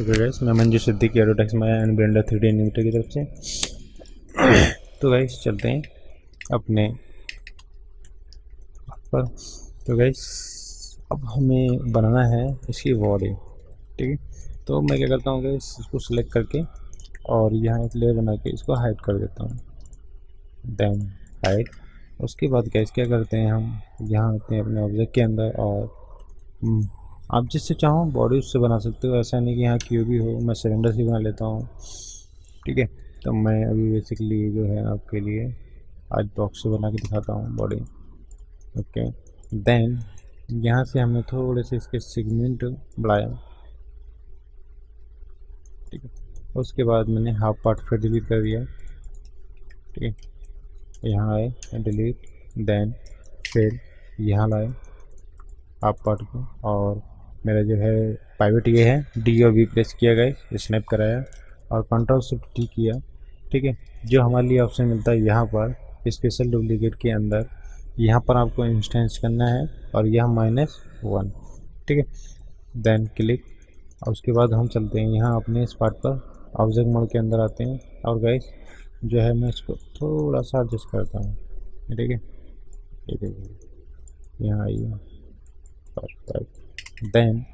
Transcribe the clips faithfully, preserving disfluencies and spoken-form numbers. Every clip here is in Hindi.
ओके गाइस, मैं मंजू सिद्दीकी एरोटेक्स में and Blender three D animator की तरफ से। तो गाइस चलते हैं अपने पर। तो गाइस अब हमें बनाना है इसकी बॉडी, ठीक है। तो मैं क्या करता हूँ गाइस, इसको सिलेक्ट करके और यहाँ एक लेयर बना के इसको हाइड कर देता हूँ, देन हाइड। उसके बाद गाइस क्या करते हैं, हम यहाँ आते हैं अपने ऑब्जेक्ट के अंदर और आप जिससे चाहो बॉडी उससे बना सकते हो। ऐसा नहीं कि यहाँ क्यूब ही हो, मैं सिलेंडर से बना लेता हूँ, ठीक है। तो मैं अभी बेसिकली जो है आपके लिए आज बॉक्स से बना के दिखाता हूँ बॉडी, ओके। देन यहाँ से हमने थोड़े से इसके सेगमेंट बढ़ाया, ठीक है। उसके बाद मैंने हाफ पार्ट फिर डिलीट कर दिया, ठीक है। यहाँ आए डिलीट, देन फिर यहाँ लाए हाफ पार्ट को और मेरा जो है पाइवेट ये है, डी और वी प्रेस किया गया, स्नैप कराया और कंट्रोल शिफ्ट टी किया, ठीक है। जो हमारे लिए ऑप्शन मिलता है यहाँ पर स्पेशल डुप्लीकेट के अंदर, यहाँ पर आपको इंस्टेंस करना है और यह माइनस वन, ठीक है। देन क्लिक और उसके बाद हम चलते हैं यहाँ अपने इस पार्ट पर, ऑब्जेक्ट मोड के अंदर आते हैं और गाइस जो है मैं इसको थोड़ा सा एडजस्ट करता हूँ, ठीक है। ये देखिए यहाँ आइए, परफेक्ट। देन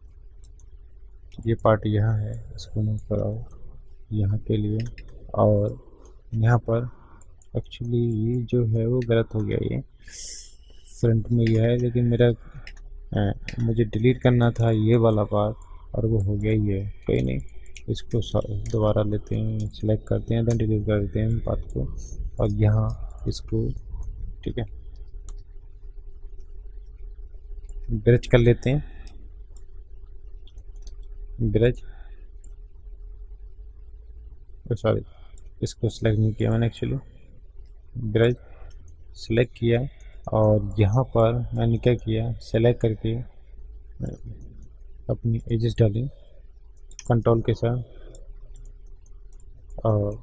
ये पार्ट यहाँ है, इसको मूव कराओ यहाँ के लिए। और यहाँ पर एक्चुअली ये जो है वो गलत हो गया, ये फ्रंट में ये है लेकिन मेरा आ, मुझे डिलीट करना था ये वाला पार्ट और वो हो गया ये, कोई नहीं। इसको दोबारा लेते हैं, सिलेक्ट करते हैं, देन डिलीट कर देते हैं पार्ट को और यहाँ इसको, ठीक है, ब्रश कर लेते हैं। ब्रश सॉरी इसको सिलेक्ट नहीं किया मैंने, एक्चुअली ब्रश सिलेक्ट किया और यहाँ पर मैंने क्या किया, सेलेक्ट करके अपनी एजेस डाली कंट्रोल के साथ और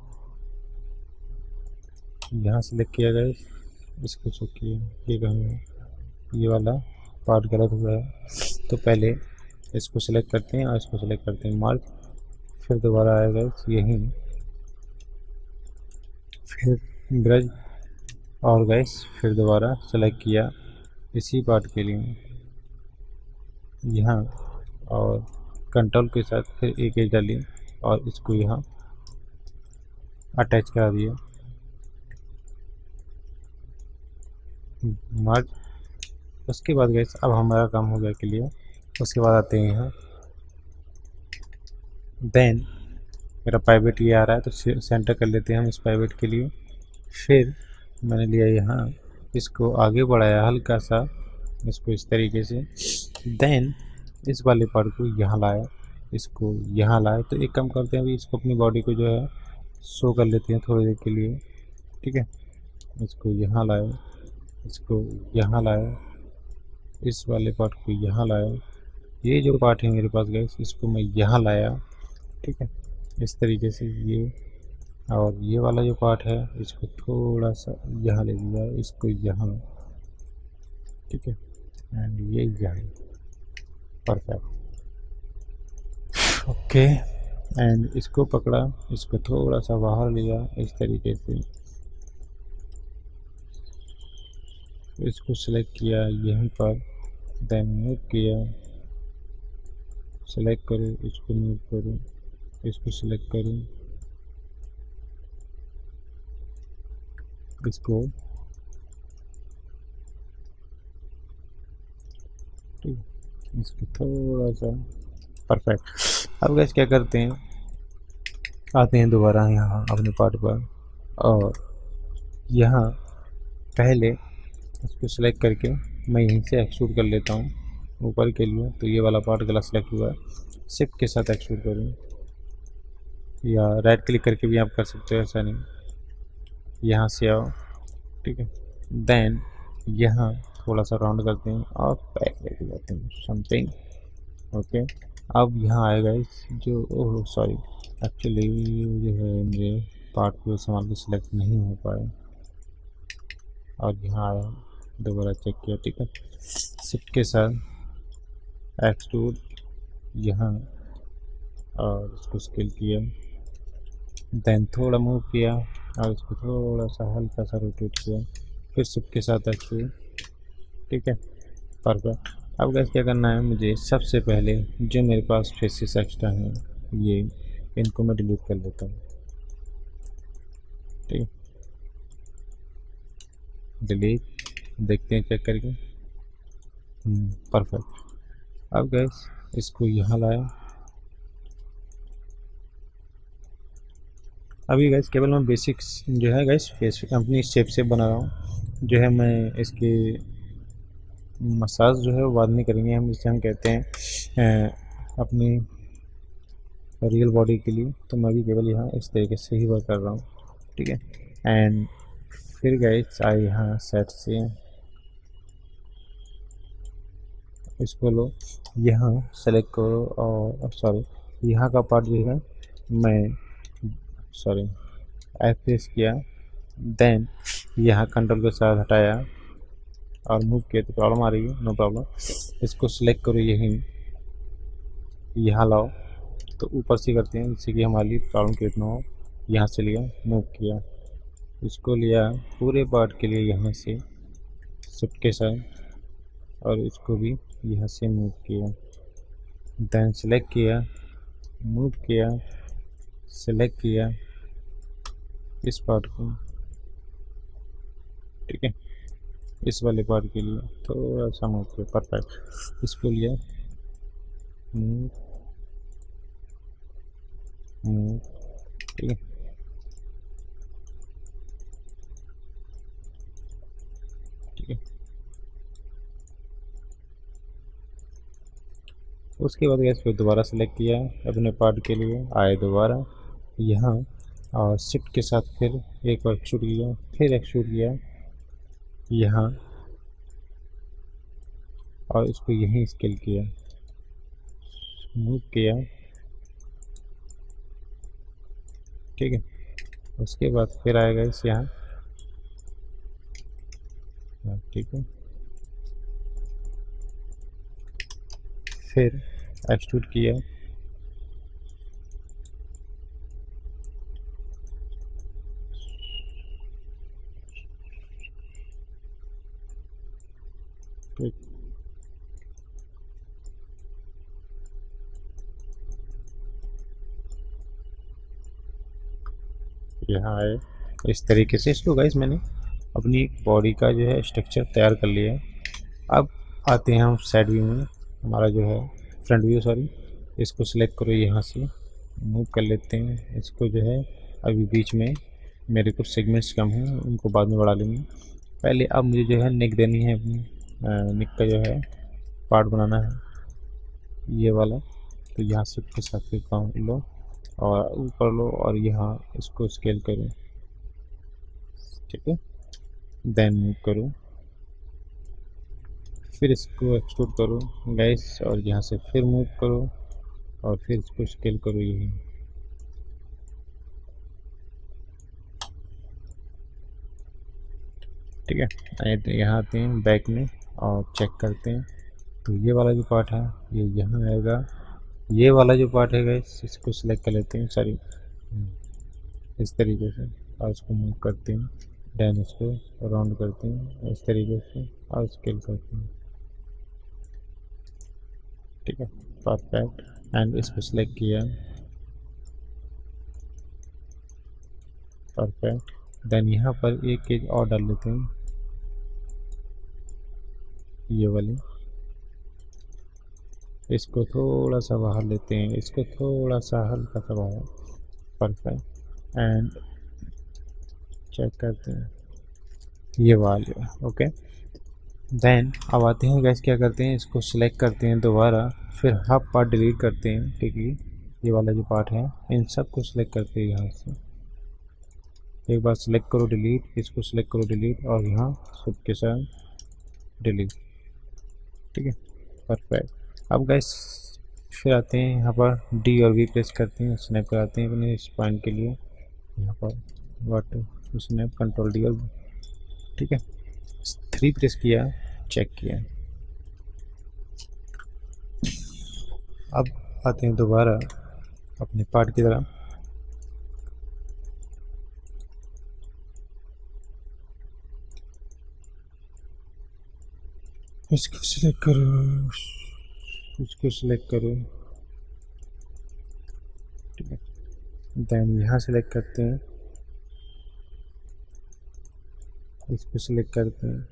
यहाँ सेलेक्ट किया गया, इसको चेक किया, ये कहीं ये वाला पार्ट गलत हुआ है। तो पहले इसको सिलेक्ट करते हैं और इसको सिलेक्ट करते हैं मार्क, फिर दोबारा आएगा यही, फिर ब्रश और गैस फिर दोबारा सेलेक्ट किया इसी पार्ट के लिए यहाँ और कंट्रोल के साथ फिर एक एज डाली और इसको यहाँ अटैच करा दिया मार्क। उसके बाद गैस अब हमारा काम हो गया क्लियर। उसके बाद आते हैं यहाँ, देन मेरा पाइवेट ये आ रहा है तो सेंटर कर लेते हैं हम इस पाइवेट के लिए। फिर मैंने लिया यहाँ, इसको आगे बढ़ाया हल्का सा, इसको इस तरीके से। देन इस वाले पार्ट को यहाँ लाया, इसको यहाँ लाया। तो एक काम करते हैं अभी इसको अपनी बॉडी को जो है शो कर लेते हैं थोड़ी देर के लिए, ठीक है। इसको यहाँ लाया, इसको यहाँ लाया, इस वाले पार्ट को यहाँ लाया, ये जो पार्ट है मेरे पास गैस इसको मैं यहाँ लाया, ठीक है, इस तरीके से ये। और ये वाला जो पार्ट है इसको थोड़ा सा यहाँ ले लिया, इसको यहाँ, ठीक है, एंड ये यहाँ, परफेक्ट, ओके। एंड इसको पकड़ा, इसको थोड़ा सा बाहर लिया इस तरीके से, इसको सिलेक्ट किया यहीं पर, देन मूव किया, सेलेक्ट करो, इसको मूव करो, इसको सिलेक्ट करो, इसको, ठीक, इसको थोड़ा सा, परफेक्ट। अब गैस क्या करते हैं, आते हैं दोबारा यहाँ अपने पार्ट पर और यहाँ पहले इसको सिलेक्ट करके मैं यहीं से एक्सट्रूड कर लेता हूँ ऊपर के लिए। तो ये वाला पार्ट गलत सेलेक्ट हुआ है, शिफ्ट के साथ एक्सट्रूड करूँ या राइट क्लिक करके भी आप कर सकते हो, ऐसा नहीं। यहाँ से आओ, ठीक है, देन यहाँ थोड़ा सा राउंड करते हैं और बैक लेके जाते हैं समथिंग, ओके। अब यहाँ आएगा इस जो, ओह सॉरी, एक्चुअली जो है मेरे पार्ट को संभाल के सिलेक्ट नहीं हो पाया और यहाँ आया, दोबारा चेक किया, ठीक है, शिफ्ट के साथ एक्सट्रूड यहाँ और इसको स्केल किया, देन थोड़ा मूव किया और इसको थोड़ा सा हल्का सा रोटेट किया, फिर शिफ्ट के साथ एक्सट्रूड। ठीक है, परफेक्ट। अब गैस क्या करना है मुझे, सबसे पहले जो मेरे पास फेसेस एक्स्ट्रा हैं ये इनको मैं डिलीट कर लेता हूँ। ठीक है, डिलीट, देखते हैं चेक करके। परफेक्ट। अब गैस इसको यहाँ लाया। अभी गैस केवल मैं बेसिक्स जो है गैस फेस अपनी शेप से बना रहा हूँ, जो है मैं इसकी मसाज जो है वो बाद में करेंगे हम, जिसे हम कहते हैं अपनी रियल बॉडी के लिए। तो मैं भी केवल यहाँ इस तरीके से ही वर्क कर रहा हूँ। ठीक है, एंड फिर गाइस आए यहाँ सेट से इसको लो, यहाँ सेलेक्ट करो और सॉरी यहाँ का पार्ट जो है मैं सॉरी एफ प्रेस किया, देन यहाँ कंट्रोल के साथ हटाया और मूव किया तो प्रॉब्लम आ रही है, नो प्रॉब्लम। इसको सिलेक्ट करो, यहीं यहाँ लाओ, तो ऊपर से करते हैं जिससे कि हमारी प्रॉब्लम क्रिएट ना हो। यहाँ से लिया, मूव किया, इसको लिया पूरे पार्ट के लिए यहाँ से शिफ्ट के साथ और इसको भी यहाँ से मूव किया, देन सेलेक्ट किया, मूव किया, सेलेक्ट किया इस पार्ट को। ठीक है, इस वाले पार्ट के लिए थोड़ा सा मूव किया, परफेक्ट। इसको लिया, मूव मूव, ठीक है, ठीक है। उसके बाद गैस फिर दोबारा सेलेक्ट किया अपने पार्ट के लिए, आए दोबारा यहाँ और शिफ्ट के साथ फिर एक बार एक्सट्रूड किया, फिर एक्सट्रूड किया यहाँ और इसको यहीं स्केल किया, मूव किया। ठीक है, उसके बाद फिर आएगा इस यहाँ, ठीक है, फिर एक्सट्रूड किया, ठीक, यहाँ आए इस तरीके से। इसको गाइस मैंने अपनी बॉडी का जो है स्ट्रक्चर तैयार कर लिया है। अब आते हैं हम साइड व्यू में, हमारा जो है फ्रंट व्यू सॉरी। इसको सिलेक्ट करो, यहाँ से मूव कर लेते हैं इसको, जो है अभी बीच में मेरे कुछ सेगमेंट्स कम हैं, उनको बाद में बढ़ा लेंगे। पहले अब मुझे जो है नेक देनी है, अपनी नेक का जो है पार्ट बनाना है ये वाला। तो यहाँ से के साथ काम लो और ऊपर लो और यहाँ इसको स्केल करो, ठीक है, देन मूव करो, फिर इसको एक्सट्रूड करो गैस और यहाँ से फिर मूव करो और फिर इसको स्केल करो यही। ठीक है, यहाँ आते हैं बैक में और चेक करते हैं। तो ये वाला जो पार्ट है ये यहाँ आएगा, ये वाला जो पार्ट है गैस इसको सिलेक्ट कर लेते हैं सॉरी इस तरीके से और इसको मूव करते हैं, देन इसको राउंड करते हैं इस तरीके से और स्केल करते हैं। ठीक है, परफेक्ट। एंड इसको सिलेक्ट किया, परफेक्ट। देन यहाँ पर एक चीज और डाल लेते हैं, ये वाली, इसको थोड़ा सा बाहर लेते हैं, इसको थोड़ा सा हल्का सा बाहर, परफेक्ट। एंड चेक करते हैं ये वाली, ओके। देन अब आते हैं गैस क्या करते हैं, इसको सिलेक्ट करते हैं दोबारा, फिर हाफ पार्ट डिलीट करते हैं, ठीक है, ये वाला जो पार्ट है इन सब को सिलेक्ट करते हैं यहाँ से, एक बार सिलेक्ट करो डिलीट, इसको सिलेक्ट करो डिलीट और यहाँ शिफ्ट के साथ डिलीट। ठीक है, परफेक्ट। अब गैस फिर आते हैं यहाँ पर डी और वी प्रेस करते हैं, स्नैप कराते हैं अपने इस पॉइंट के लिए, यहाँ पर वट स्नैप कंट्रोल डी और, ठीक है, थ्री प्रेस किया, चेक किया। अब आते हैं दोबारा अपने पार्ट की तरह। इसको सिलेक्ट करो, इसको सिलेक्ट करो, ठीक है। देन यहाँ सिलेक्ट करते हैं, इसको सिलेक्ट करते हैं,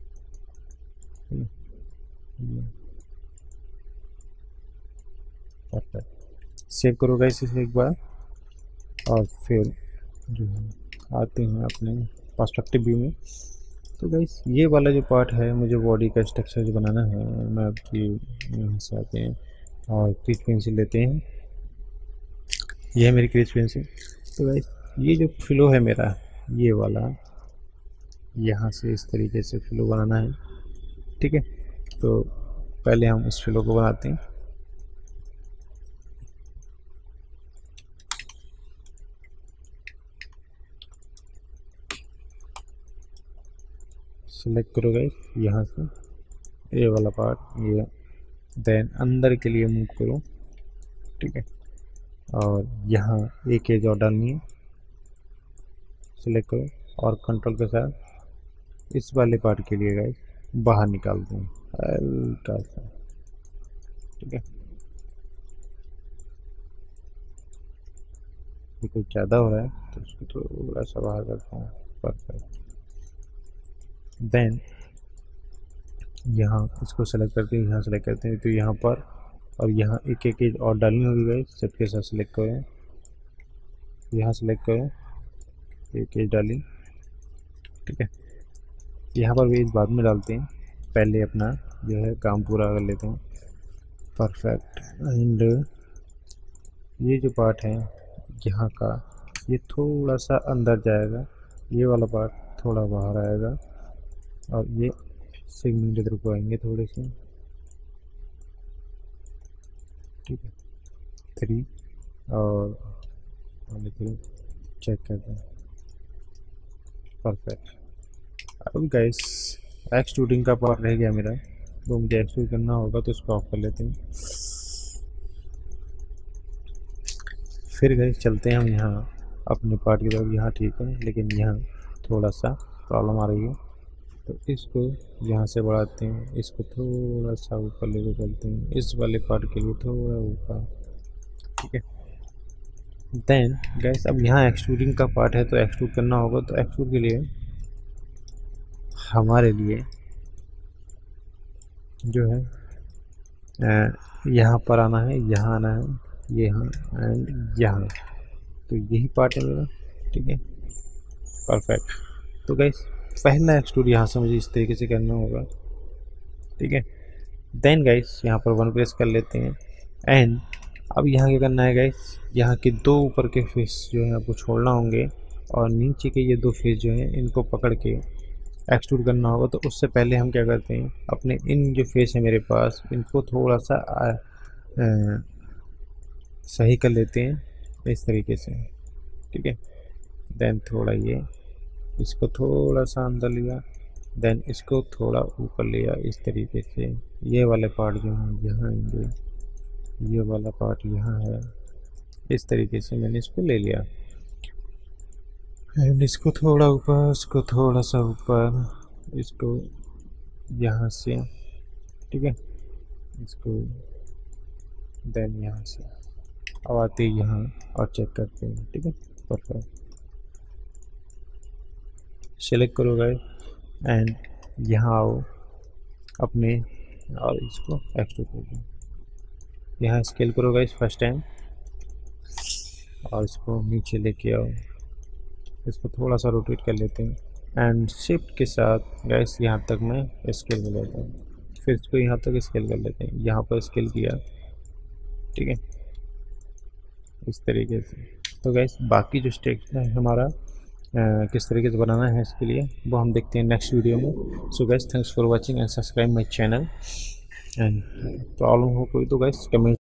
सेव करो गाइस इसे एक बार, और फिर जो है आते हैं अपने पर्सपेक्टिव व्यू में। तो गाइस ये वाला जो पार्ट है, मुझे बॉडी का स्ट्रक्चर जो बनाना है, मैं आपकी यहाँ से आते हैं और क्रीज पेंसिल लेते हैं, ये है मेरी क्रीज पेंसिल। तो गाइस ये जो फ्लो है मेरा, ये वाला यहाँ से इस तरीके से फ्लो बनाना है, ठीक है। तो पहले हम इस फ्लो को बनाते हैं, सेलेक्ट करो गाइस यहाँ से ये वाला पार्ट, ये देन अंदर के लिए मूव करो, ठीक है। और यहाँ एक एज और डालनी है, सेलेक्ट करो और कंट्रोल के साथ इस वाले पार्ट के लिए गाइस बाहर निकाल दें हल्का सा, ठीक है। ये कुछ ज़्यादा हो रहा है तो उसको थोड़ा सा बाहर करता हूँ, परफेक्ट। देन यहाँ इसको सेलेक्ट करते हैं, यहाँ सेलेक्ट करते हैं, तो यहाँ पर और यहाँ एक एक एज और डालनी होगी गाइस, सबके साथ सेलेक्ट करें, यहाँ सेलेक्ट करें, एक एज डाली, ठीक है। यहाँ पर भी इस बाद में डालते हैं, पहले अपना जो है काम पूरा कर लेते हैं, परफेक्ट। एंड ये जो पार्ट है यहाँ का, ये थोड़ा सा अंदर जाएगा, ये वाला पार्ट थोड़ा बाहर आएगा, और ये सेगमेंट इधर को आएंगे थोड़े से, ठीक है। थ्री और थ्री चेक करते हैं, परफेक्ट। अब गाइस एक्सट्रूडिंग का पार्ट रह गया मेरा, तो मुझे एक्सट्रूड करना होगा, तो इसको ऑफ कर लेते हैं। फिर गाइस चलते हैं हम यहाँ अपने पार्ट की तरफ, यहाँ ठीक है, लेकिन यहाँ थोड़ा सा प्रॉब्लम आ रही है, तो इसको यहाँ से बढ़ाते हैं, इसको थोड़ा सा ऊपर लेके चलते हैं, इस वाले पार्ट के लिए थोड़ा ऊपर, ठीक है। देन गाइस अब यहाँ एक्सट्रूडिंग का पार्ट है, तो एक्सट्रूड करना होगा, तो एक्सट्रूड के लिए हमारे लिए जो है यहाँ पर आना है, यहाँ आना है, यहाँ एंड यहाँ, तो यही पार्ट है मेरा, ठीक है, परफेक्ट। तो गाइस पहला एक्सट्रूड यहाँ से मुझे इस तरीके से करना होगा, ठीक है। देन गाइस यहाँ पर वन प्रेस कर लेते हैं, एंड अब यहाँ क्या करना है गाइस, यहाँ के दो ऊपर के फेस जो है आपको छोड़ना होंगे, और नीचे के ये दो फेस जो है इनको पकड़ के एक्सट्रूड करना होगा। तो उससे पहले हम क्या करते हैं, अपने इन जो फेस है मेरे पास, इनको थोड़ा सा आ, आ, सही कर लेते हैं इस तरीके से, ठीक है। देन थोड़ा ये इसको थोड़ा सा अंदर लिया, देन इसको थोड़ा ऊपर लिया इस तरीके से, ये वाले पार्ट जो हैं यहाँ आएंगे, ये वाला पार्ट यहाँ है, इस तरीके से मैंने इसको ले लिया, एंड इसको थोड़ा ऊपर, इसको थोड़ा सा ऊपर, इसको यहाँ से, ठीक है, इसको देन यहाँ से अब आते हैं यहाँ और चेक करते हैं, ठीक है, परफेक्ट। सेलेक्ट करो गाइस एंड यहाँ आओ अपने, और इसको एक्सट्रूड कर दो, यहाँ स्केल करो गाइस फर्स्ट टाइम, और इसको नीचे लेके आओ, इसको थोड़ा सा रोटेट कर लेते हैं, एंड शिफ्ट के साथ गाइस यहाँ तक मैं स्केल कर लेता हूँ, फिर इसको यहाँ तक स्केल कर लेते हैं, यहाँ पर स्केल किया, ठीक है, इस तरीके से। तो गाइस बाकी जो स्टेप है हमारा आ, किस तरीके से बनाना है इसके लिए, वो हम देखते हैं नेक्स्ट वीडियो में। So guys thanks for watching and subscribe my channel, and problem हो कोई तो गाइस कमेंट